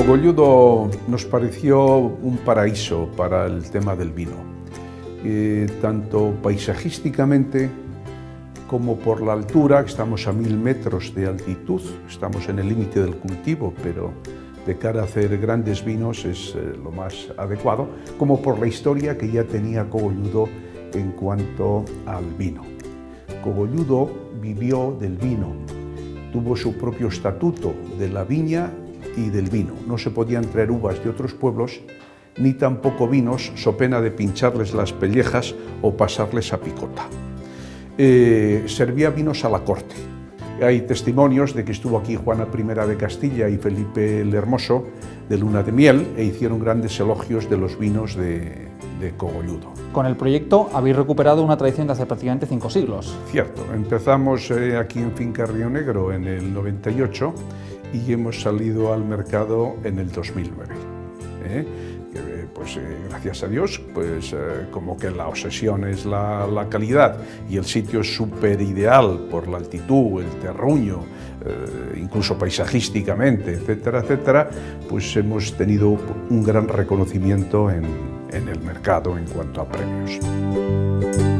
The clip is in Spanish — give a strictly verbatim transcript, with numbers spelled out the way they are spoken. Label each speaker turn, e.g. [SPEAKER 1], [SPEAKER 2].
[SPEAKER 1] Cogolludo nos pareció un paraíso para el tema del vino, eh, tanto paisajísticamente como por la altura. Estamos a mil metros de altitud, estamos en el límite del cultivo, pero de cara a hacer grandes vinos es eh, lo más adecuado, como por la historia que ya tenía Cogolludo en cuanto al vino. Cogolludo vivió del vino, tuvo su propio estatuto de la viña y del vino. No se podían traer uvas de otros pueblos, ni tampoco vinos, so pena de pincharles las pellejas o pasarles a picota. Eh, servía vinos a la corte. Hay testimonios de que estuvo aquí Juana primera de Castilla y Felipe el Hermoso de luna de miel e hicieron grandes elogios de los vinos de, de Cogolludo.
[SPEAKER 2] Con el proyecto habéis recuperado una tradición de hace prácticamente cinco siglos.
[SPEAKER 1] Cierto, empezamos eh, aquí en Finca Río Negro en el noventa y ocho y hemos salido al mercado en el dos mil nueve. ¿eh? Pues eh, gracias a Dios, pues eh, como que la obsesión es la, la calidad y el sitio es súper ideal por la altitud, el terruño, eh, incluso paisajísticamente, etcétera, etcétera, pues hemos tenido un gran reconocimiento en, en el mercado en cuanto a premios.